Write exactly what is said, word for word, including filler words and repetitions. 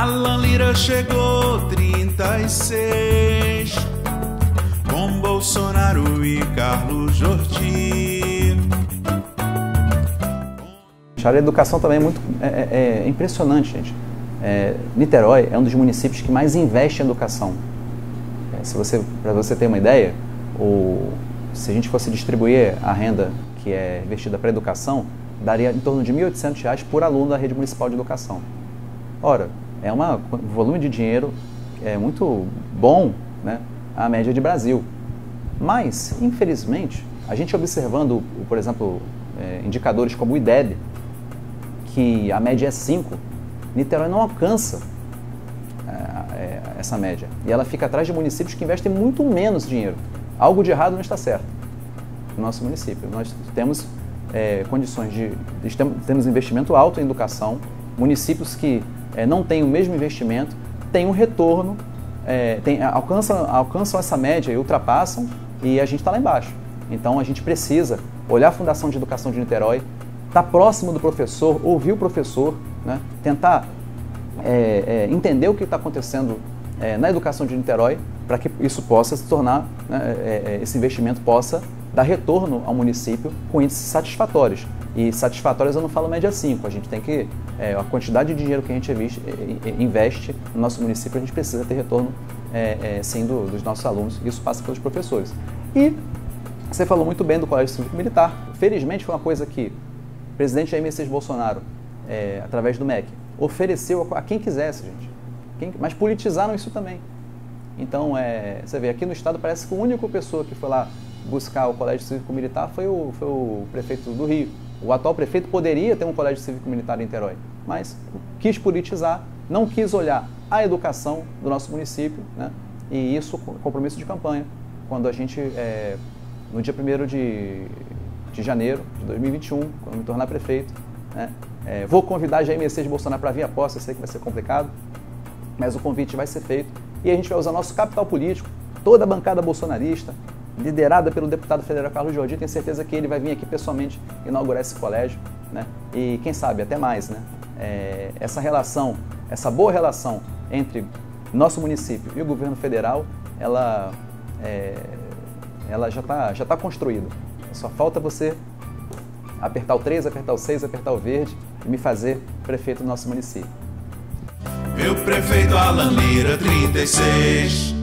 Alan Lira chegou trinta e seis, com Bolsonaro e Carlos Jordi. A educação também é muito é, é, é impressionante, gente. É, Niterói é um dos municípios que mais investe em educação. É, se você, para você ter uma ideia, o, se a gente fosse distribuir a renda que é investida para a educação, daria em torno de mil e oitocentos reais por aluno da rede municipal de educação. Ora, é uma, um volume de dinheiro é muito bom, né, a média de Brasil. Mas, infelizmente, a gente observando, por exemplo, é, indicadores como o I D E B, que a média é cinco, Niterói não alcança é, é, essa média. E ela fica atrás de municípios que investem muito menos dinheiro. Algo de errado não está certo no nosso município. Nós temos é, condições de... temos investimento alto em educação, municípios que é, não têm o mesmo investimento, têm um retorno, é, tem, alcançam, alcançam essa média e ultrapassam, e a gente está lá embaixo. Então a gente precisa olhar a Fundação de Educação de Niterói, estar próximo do professor, ouvir o professor, né? Tentar é, é, entender o que está acontecendo é, na educação de Niterói, para que isso possa se tornar, né, é, esse investimento possa dar retorno ao município com índices satisfatórios. E satisfatórios eu não falo média cinco, a gente tem que, é, a quantidade de dinheiro que a gente investe, investe no nosso município, a gente precisa ter retorno é, é, sim do, dos nossos alunos, isso passa pelos professores. E você falou muito bem do Colégio Cívico Militar, felizmente foi uma coisa que o presidente Jair Messias Bolsonaro, é, através do M E C, ofereceu a, a quem quisesse, gente, quem, mas politizaram isso também. Então, é, você vê, aqui no estado parece que a única pessoa que foi lá buscar o Colégio Cívico Militar foi o, foi o prefeito do Rio. O atual prefeito poderia ter um Colégio Cívico Militar em Niterói, mas quis politizar, não quis olhar a educação do nosso município, né? E isso é compromisso de campanha, quando a gente, é, no dia primeiro de, de janeiro de dois mil e vinte e um, quando eu me tornar prefeito, né? É, vou convidar Jair Messias Bolsonaro para vir à posse, eu sei que vai ser complicado, mas o convite vai ser feito e a gente vai usar nosso capital político, toda a bancada bolsonarista, liderada pelo deputado federal Carlos Jordi, tenho certeza que ele vai vir aqui pessoalmente inaugurar esse colégio, né? E quem sabe até mais, né? É, essa relação, essa boa relação entre nosso município e o governo federal, ela, é, ela já está já tá construída. Só falta você apertar o três, apertar o seis, apertar o verde e me fazer prefeito do nosso município. Meu prefeito Alan Lira trinta e seis.